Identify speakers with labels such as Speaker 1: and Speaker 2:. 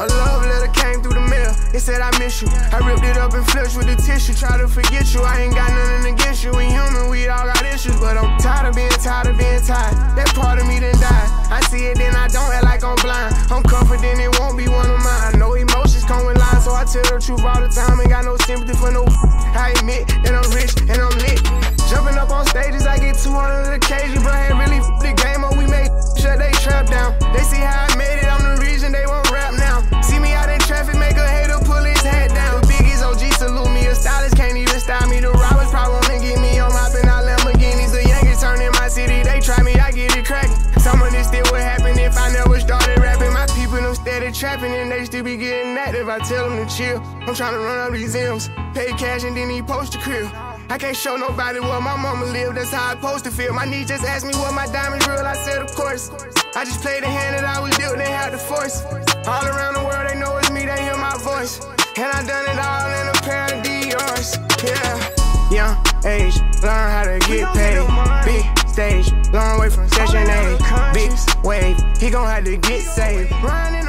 Speaker 1: A love letter came through the mail, it said I miss you. I ripped it up and flushed with the tissue, try to forget you. I ain't got nothing against you, we human, we all got issues. But I'm tired of being tired. That part of me done died. I see it then I don't act like I'm blind. I'm confident it won't be one of mine. I know emotions come with lines, so I tell the truth all the time. Ain't got no sympathy for no I admit that I'm rich and I'm lit. Jumping up on stages, I get 200 occasions. Bro, had really the game up, we made shut they trap down. They see how I made it, I'm the reason they won't rap now. See me out in traffic, make a hater pull his hat down. The biggest OG salute me, a stylist can't even style me. The robbers probably wanna get me on mopping out Lamborghinis. The youngest turn in my city, they try me, I get it cracking. Some of this still would happen if I never started rapping. My people them steady trapping and they still be getting active. I tell them to chill, I'm trying to run up these M's. Pay cash and then he post the crib. I can't show nobody where my mama live, that's how I supposed to feel. My niece just asked me what my diamonds real, I said of course. I just played the hand that I was dealt, they had the force. All around the world they know it's me, they hear my voice. And I done it all in a pair of Dior's, yeah. Young age, learn how to get paid. Big stage, long way from session A. Big wave, he gon' have to get saved.